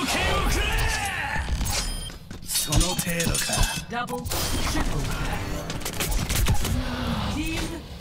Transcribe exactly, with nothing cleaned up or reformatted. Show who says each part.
Speaker 1: その程度か。
Speaker 2: Double, triple. Team